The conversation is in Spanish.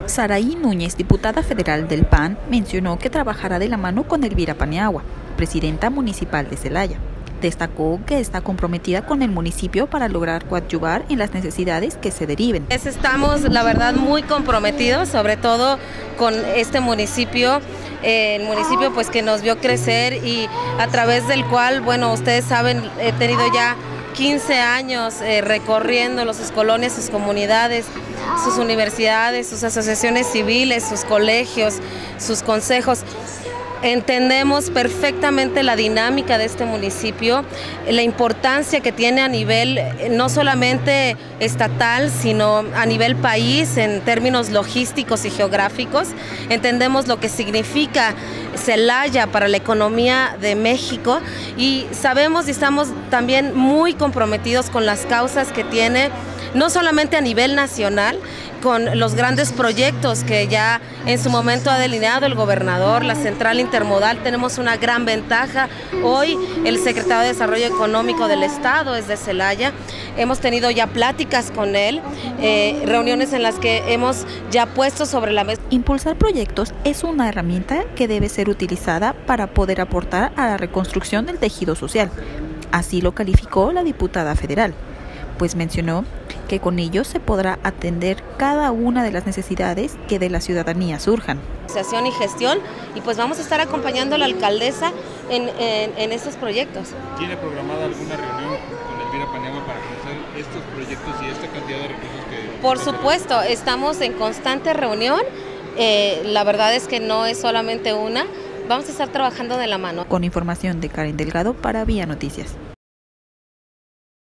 Saraí Núñez, diputada federal del PAN, mencionó que trabajará de la mano con Elvira Paniagua, presidenta municipal de Celaya. Destacó que está comprometida con el municipio para lograr coadyuvar en las necesidades que se deriven. Estamos, la verdad, muy comprometidos, sobre todo con este municipio, el municipio pues que nos vio crecer y a través del cual, bueno, ustedes saben, he tenido ya 15 años recorriendo sus colonias, sus comunidades, sus universidades, sus asociaciones civiles, sus colegios, sus consejos. Entendemos perfectamente la dinámica de este municipio, la importancia que tiene a nivel no solamente estatal, sino a nivel país en términos logísticos y geográficos. Entendemos lo que significa Celaya para la economía de México y sabemos y estamos también muy comprometidos con las causas que tiene, no solamente a nivel nacional, con los grandes proyectos que ya en su momento ha delineado el gobernador, la central intermodal. Tenemos una gran ventaja. Hoy el secretario de Desarrollo Económico del Estado es de Celaya. Hemos tenido ya pláticas con él, reuniones en las que hemos ya puesto sobre la mesa. Impulsar proyectos es una herramienta que debe ser utilizada para poder aportar a la reconstrucción del tejido social. Así lo calificó la diputada federal, pues mencionó que con ellos se podrá atender cada una de las necesidades que de la ciudadanía surjan. Asociación y gestión, y pues vamos a estar acompañando a la alcaldesa en estos proyectos. ¿Tiene programada alguna reunión con Elvira Paniagua para conocer estos proyectos y esta cantidad de recursos que... Por supuesto, estamos en constante reunión, la verdad es que no es solamente una, vamos a estar trabajando de la mano. Con información de Karen Delgado para Vía Noticias.